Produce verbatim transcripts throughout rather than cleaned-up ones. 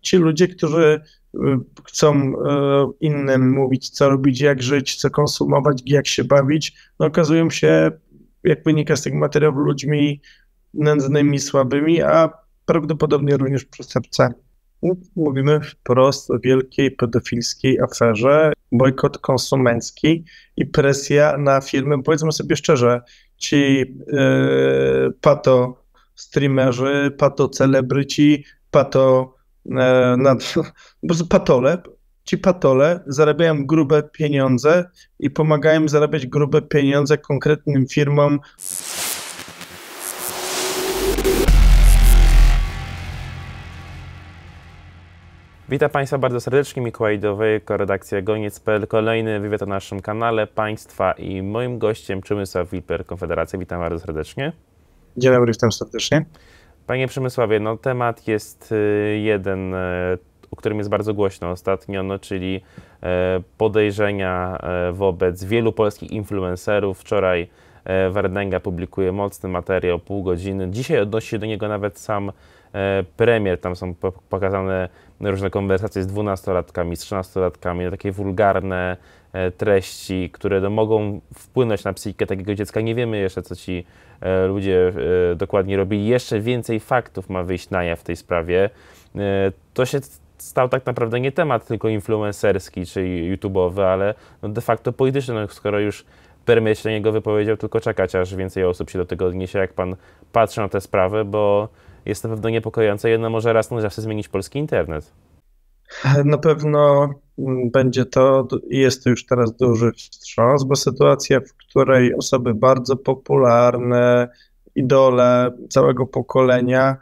ci ludzie, którzy chcą innym mówić, co robić, jak żyć, co konsumować, jak się bawić, no okazują się, jak wynika z tych materiałów, ludźmi nędznymi, słabymi, a prawdopodobnie również przestępcami. Mówimy wprost o wielkiej pedofilskiej aferze, bojkot konsumencki i presja na firmy. Powiedzmy sobie szczerze, ci yy, pato streamerzy, pato celebryci, pato yy, na, po prostu patole, ci patole zarabiają grube pieniądze i pomagają zarabiać grube pieniądze konkretnym firmom. Witam Państwa bardzo serdecznie, Mikołaj Dowejko, redakcja goniec kropka p l. Kolejny wywiad na naszym kanale Państwa i moim gościem Przemysław Wilper, Konfederacja. Witam bardzo serdecznie. Dzień dobry, witam serdecznie. Panie Przemysławie, no temat jest jeden, o którym jest bardzo głośno ostatnio, no, czyli podejrzenia wobec wielu polskich influencerów. Wczoraj Wardęga publikuje mocny materiał, pół godziny. Dzisiaj odnosi się do niego nawet sam premier. Tam są pokazane różne konwersacje z dwunastolatkami, z trzynastolatkami, takie wulgarne treści, które no, mogą wpłynąć na psychikę takiego dziecka. Nie wiemy jeszcze, co ci ludzie dokładnie robili. Jeszcze więcej faktów ma wyjść na jaw w tej sprawie. To się stał tak naprawdę nie temat tylko influencerski czy YouTube'owy, ale no de facto polityczny, no, skoro już premier się do niego wypowiedział, tylko czekać, aż więcej osób się do tego odniesie, jak pan patrzy na tę sprawę, bo jest to pewno niepokojące. Jedno może raz na zawsze zmienić polski internet. Na pewno będzie to i jest to już teraz duży wstrząs, bo sytuacja, w której osoby bardzo popularne, idole całego pokolenia,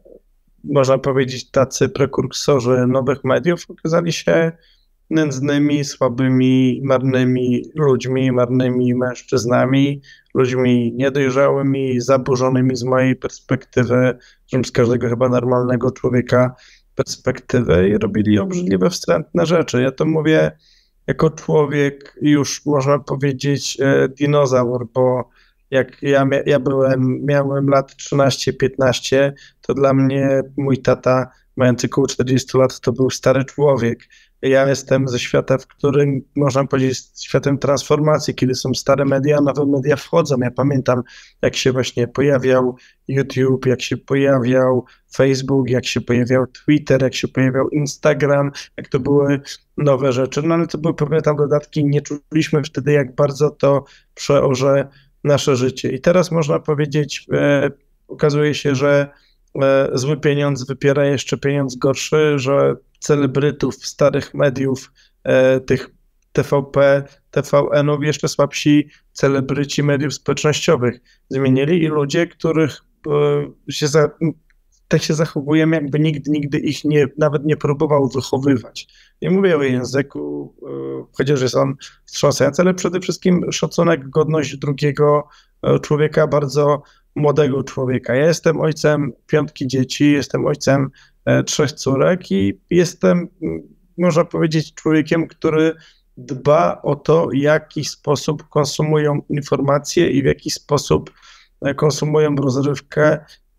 można powiedzieć tacy prekursorzy nowych mediów, okazali się nędznymi, słabymi, marnymi ludźmi, marnymi mężczyznami, ludźmi niedojrzałymi, zaburzonymi z mojej perspektywy, z każdego chyba normalnego człowieka perspektywy i robili obrzydliwe, wstrętne rzeczy. Ja to mówię jako człowiek, już można powiedzieć dinozaur, bo jak ja, ja byłem, miałem lat trzynaście piętnaście, to dla mnie mój tata, mający około czterdziestu lat, to był stary człowiek. Ja jestem ze świata, w którym można powiedzieć światem transformacji, kiedy są stare media, nowe media wchodzą. Ja pamiętam, jak się właśnie pojawiał YouTube, jak się pojawiał Facebook, jak się pojawiał Twitter, jak się pojawiał Instagram, jak to były nowe rzeczy. No ale to były pewne tam dodatki. Nie czuliśmy wtedy, jak bardzo to przeorze nasze życie. I teraz można powiedzieć, e, okazuje się, że e, zły pieniądz wypiera jeszcze pieniądz gorszy, że celebrytów, starych mediów, e, tych T V P, T V N-ów, jeszcze słabsi celebryci mediów społecznościowych zmienili i ludzie, których e, się za, tak się zachowują, jakby nigdy, nigdy ich nie, nawet nie próbował wychowywać. Nie mówię o języku, e, chociaż jest on wstrząsający, ale przede wszystkim szacunek, godność drugiego człowieka, bardzo młodego człowieka. Ja jestem ojcem piątki dzieci, jestem ojcem trzech córek i jestem, można powiedzieć, człowiekiem, który dba o to, w jaki sposób konsumują informacje i w jaki sposób konsumują rozrywkę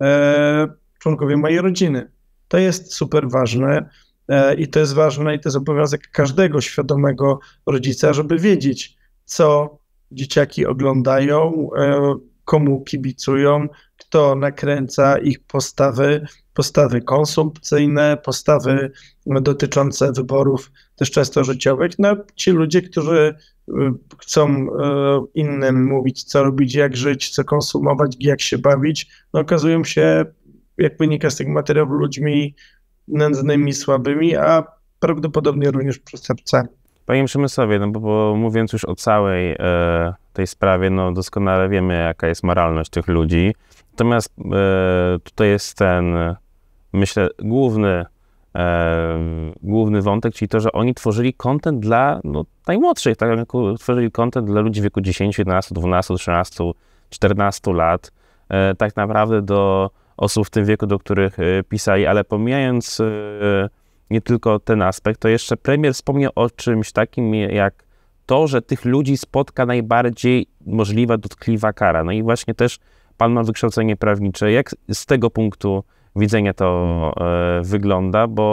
członkowie mojej rodziny. To jest super ważne i to jest ważne i to jest obowiązek każdego świadomego rodzica, żeby wiedzieć, co dzieciaki oglądają, komu kibicują, kto nakręca ich postawy, postawy konsumpcyjne, postawy dotyczące wyborów też często życiowych. No, ci ludzie, którzy chcą innym mówić, co robić, jak żyć, co konsumować, jak się bawić, no okazują się, jak wynika z tych materiałów, ludźmi nędznymi, słabymi, a prawdopodobnie również przestępcami. Panie Przemysławie, no bo, bo mówiąc już o całej e, tej sprawie, no doskonale wiemy, jaka jest moralność tych ludzi. Natomiast e, tutaj jest ten, myślę, główny, e, główny wątek, czyli to, że oni tworzyli content dla no, najmłodszych, tak jak tworzyli content dla ludzi w wieku dziesięciu, jedenastu, dwunastu, trzynastu, czternastu lat, e, tak naprawdę do osób w tym wieku, do których e, pisali, ale pomijając e, nie tylko ten aspekt, to jeszcze premier wspomniał o czymś takim jak to, że tych ludzi spotka najbardziej możliwa dotkliwa kara. No i właśnie też pan ma wykształcenie prawnicze. Jak z tego punktu widzenia to e, wygląda? Bo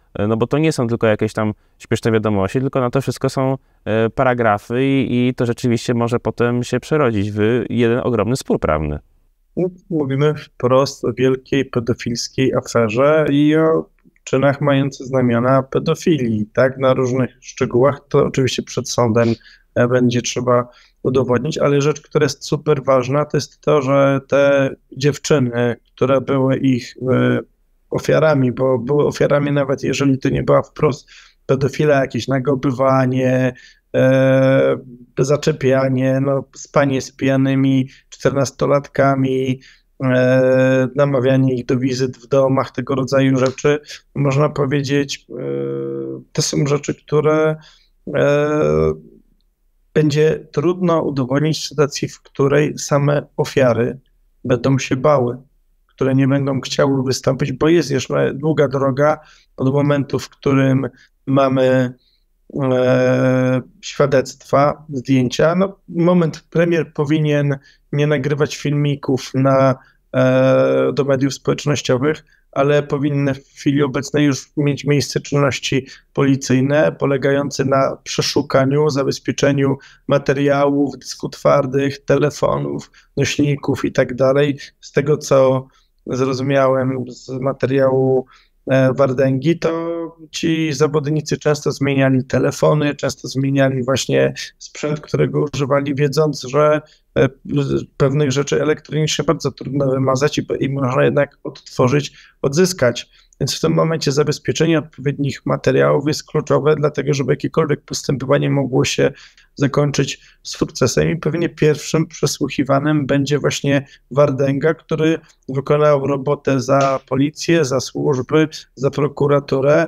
no bo to nie są tylko jakieś tam śpieszne wiadomości, tylko na to wszystko są paragrafy i, i to rzeczywiście może potem się przerodzić w jeden ogromny spór prawny. Mówimy wprost o wielkiej pedofilskiej aferze i o czynach mających znamiona pedofilii, tak? Na różnych szczegółach to oczywiście przed sądem będzie trzeba udowodnić, ale rzecz, która jest super ważna, to jest to, że te dziewczyny, które były ich ofiarami, bo były ofiarami nawet jeżeli to nie była wprost pedofila, jakieś nagobywanie, e, zaczepianie, no, spanie z pijanymi czternastolatkami, e, namawianie ich do wizyt w domach, tego rodzaju rzeczy. Można powiedzieć, e, to są rzeczy, które e, będzie trudno udowodnić w sytuacji, w której same ofiary będą się bały, które nie będą chciały wystąpić, bo jest jeszcze długa droga od momentu, w którym mamy e, świadectwa, zdjęcia. No, moment premier powinien nie nagrywać filmików na, e, do mediów społecznościowych, ale powinny w chwili obecnej już mieć miejsce czynności policyjne polegające na przeszukaniu, zabezpieczeniu materiałów, dysków twardych, telefonów, nośników i tak dalej. Z tego, co zrozumiałem z materiału Wardęgi, to ci zawodnicy często zmieniali telefony, często zmieniali właśnie sprzęt, którego używali, wiedząc, że pewnych rzeczy elektronicznie bardzo trudno wymazać i, i można jednak odtworzyć, odzyskać. Więc w tym momencie zabezpieczenie odpowiednich materiałów jest kluczowe, dlatego żeby jakiekolwiek postępowanie mogło się zakończyć sukcesem i pewnie pierwszym przesłuchiwanym będzie właśnie Wardęga, który wykonał robotę za policję, za służby, za prokuraturę,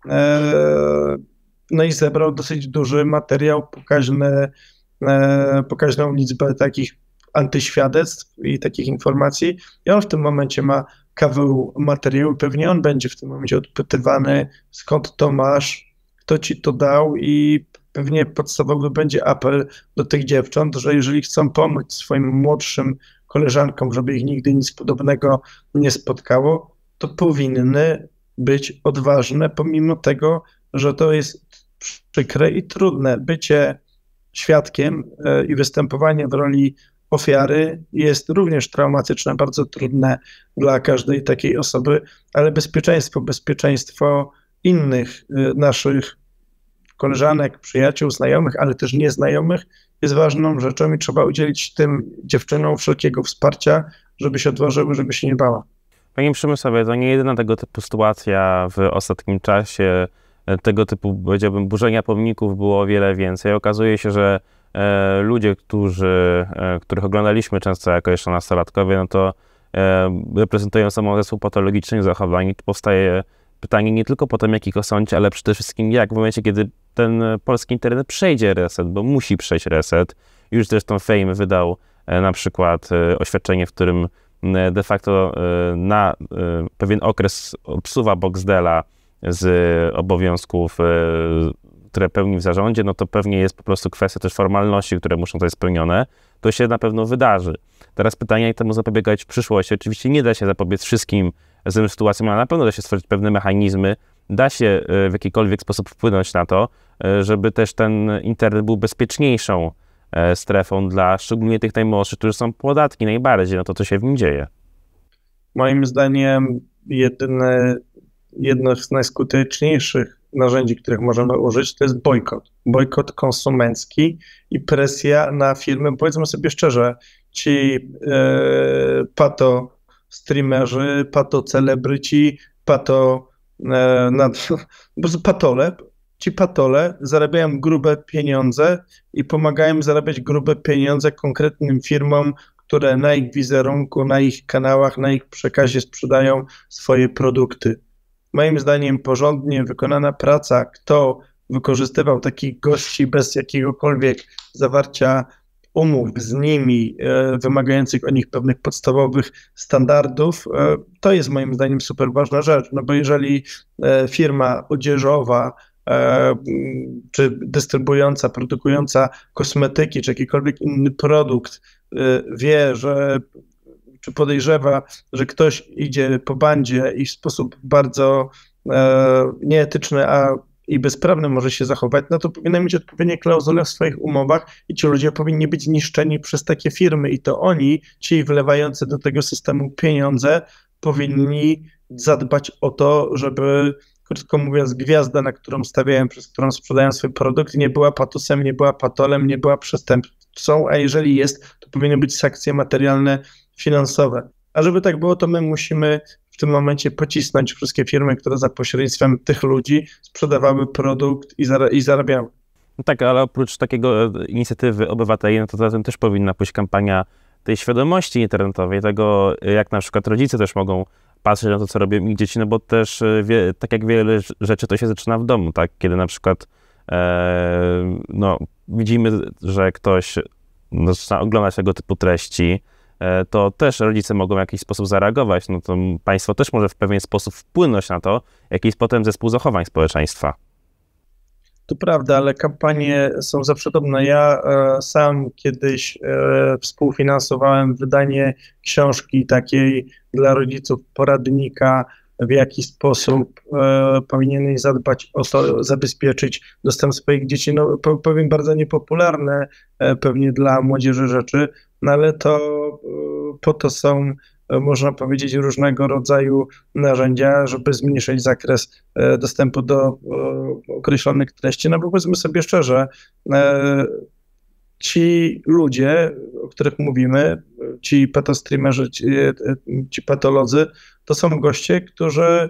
no i zebrał dosyć duży materiał, pokaźny, pokaźną liczbę takich antyświadectw i takich informacji i on w tym momencie ma kawał materiału, pewnie on będzie w tym momencie odpytywany, skąd to masz, kto ci to dał i pewnie podstawowy będzie apel do tych dziewcząt, że jeżeli chcą pomóc swoim młodszym koleżankom, żeby ich nigdy nic podobnego nie spotkało, to powinny być odważne, pomimo tego, że to jest przykre i trudne. Bycie świadkiem i występowanie w roli ofiary jest również traumatyczne, bardzo trudne dla każdej takiej osoby, ale bezpieczeństwo, bezpieczeństwo innych naszych koleżanek, przyjaciół, znajomych, ale też nieznajomych jest ważną rzeczą i trzeba udzielić tym dziewczynom wszelkiego wsparcia, żeby się odważyły, żeby się nie bała. Panie Przemysławie, to nie jedyna tego typu sytuacja w ostatnim czasie. Tego typu, powiedziałbym, burzenia pomników było o wiele więcej. Okazuje się, że e, ludzie, którzy, e, których oglądaliśmy często jako jeszcze nastolatkowie, no to e, reprezentują samą zespół patologicznych zachowań. I powstaje pytanie nie tylko potem, jak ich osądzić, ale przede wszystkim jak w momencie, kiedy ten polski internet przejdzie reset, bo musi przejść reset. Już zresztą Fame wydał e, na przykład e, oświadczenie, w którym e, de facto e, na e, pewien okres odsuwa Boxdela z obowiązków, które pełni w zarządzie, no to pewnie jest po prostu kwestia też formalności, które muszą zostać spełnione. To się na pewno wydarzy. Teraz pytanie, jak temu zapobiegać w przyszłości. Oczywiście nie da się zapobiec wszystkim złym sytuacjom, ale na pewno da się stworzyć pewne mechanizmy, da się w jakikolwiek sposób wpłynąć na to, żeby też ten internet był bezpieczniejszą strefą dla szczególnie tych najmłodszych, którzy są podatni najbardziej na to, co się w nim dzieje. Moim zdaniem jedyne jedno z najskuteczniejszych narzędzi, których możemy użyć, to jest bojkot. Bojkot konsumencki i presja na firmy. Powiedzmy sobie szczerze, ci e, pato streamerzy, pato celebryci, pato e, nad, po prostu patole, ci patole zarabiają grube pieniądze i pomagają zarabiać grube pieniądze konkretnym firmom, które na ich wizerunku, na ich kanałach, na ich przekazie sprzedają swoje produkty. Moim zdaniem porządnie wykonana praca, kto wykorzystywał takich gości bez jakiegokolwiek zawarcia umów z nimi, e, wymagających od nich pewnych podstawowych standardów, e, to jest moim zdaniem super ważna rzecz, no bo jeżeli e, firma odzieżowa e, czy dystrybuująca, produkująca kosmetyki, czy jakikolwiek inny produkt e, wie, że czy podejrzewa, że ktoś idzie po bandzie i w sposób bardzo e, nieetyczny, a i bezprawny może się zachować, no to powinny mieć odpowiednie klauzule w swoich umowach i ci ludzie powinni być niszczeni przez takie firmy i to oni, ci wlewający do tego systemu pieniądze, powinni zadbać o to, żeby, krótko mówiąc, gwiazda, na którą stawiają, przez którą sprzedają swój produkt, nie była patusem, nie była patolem, nie była przestępcą, a jeżeli jest, to powinny być sankcje materialne, finansowe. A żeby tak było, to my musimy w tym momencie pocisnąć wszystkie firmy, które za pośrednictwem tych ludzi sprzedawały produkt i, zara- i zarabiały. No tak, ale oprócz takiego inicjatywy obywateli, no to zatem też powinna pójść kampania tej świadomości internetowej, tego jak na przykład rodzice też mogą patrzeć na to, co robią ich dzieci, no bo też wie, tak jak wiele rzeczy to się zaczyna w domu, tak? Kiedy na przykład e, no, widzimy, że ktoś no, zaczyna oglądać tego typu treści, e, to też rodzice mogą w jakiś sposób zareagować, no to państwo też może w pewien sposób wpłynąć na to, jaki jest potem zespół zachowań społeczeństwa. To prawda, ale kampanie są zawsze dobre. Ja e, sam kiedyś e, współfinansowałem wydanie książki takiej dla rodziców, poradnika, w jaki sposób e, powinieneś zadbać o to, zabezpieczyć dostęp swoich dzieci. No, po, powiem bardzo niepopularne e, pewnie dla młodzieży rzeczy, no ale to e, po to są, e, można powiedzieć, różnego rodzaju narzędzia, żeby zmniejszyć zakres e, dostępu do e, określonych treści. No bo powiedzmy sobie szczerze, e, ci ludzie, o których mówimy, ci patostreamerzy, ci, ci patolodzy, to są goście, którzy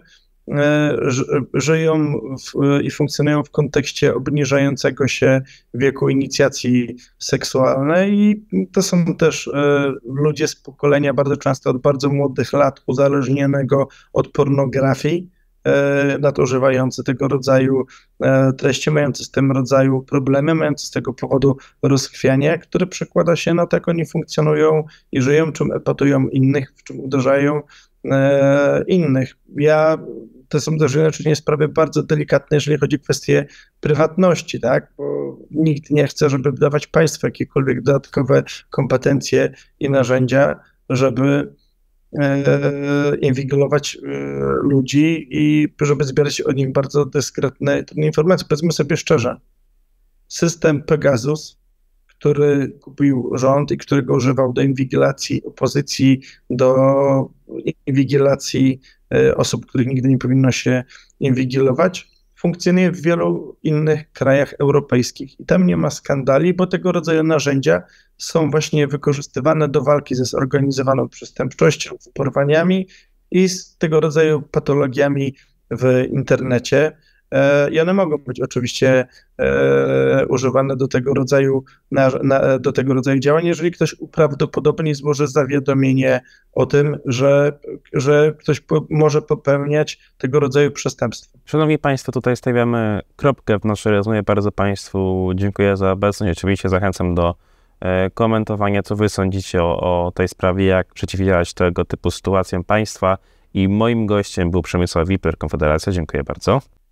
żyją w, i funkcjonują w kontekście obniżającego się wieku inicjacji seksualnej i to są też ludzie z pokolenia bardzo często od bardzo młodych lat uzależnionego od pornografii, nadużywający tego rodzaju treści, mający z tym rodzaju problemy, mający z tego powodu rozchwianie, które przekłada się na to, jak oni funkcjonują i żyją, czym epatują innych, w czym uderzają innych. Ja, to są też inaczej sprawy bardzo delikatne, jeżeli chodzi o kwestie prywatności, tak, bo nikt nie chce, żeby dawać państwu jakiekolwiek dodatkowe kompetencje i narzędzia, żeby inwigilować ludzi i żeby zbierać o nich bardzo dyskretne informacje. Powiedzmy sobie szczerze, system Pegasus, który kupił rząd i którego używał do inwigilacji opozycji, do inwigilacji osób, których nigdy nie powinno się inwigilować, funkcjonuje w wielu innych krajach europejskich i tam nie ma skandali, bo tego rodzaju narzędzia są właśnie wykorzystywane do walki ze zorganizowaną przestępczością, z porwaniami i z tego rodzaju patologiami w internecie. I one mogą być oczywiście e, używane do tego rodzaju na, na, do tego rodzaju działań, jeżeli ktoś uprawdopodobni złoży zawiadomienie o tym, że, że ktoś po, może popełniać tego rodzaju przestępstwa. Szanowni Państwo, tutaj stawiamy kropkę w naszej rozmowie. Bardzo Państwu dziękuję za obecność. Oczywiście zachęcam do e, komentowania, co Wy sądzicie o, o tej sprawie, jak przeciwdziałać tego typu sytuacjom państwa. I moim gościem był Przemysław Wiper, Konfederacja. Dziękuję bardzo.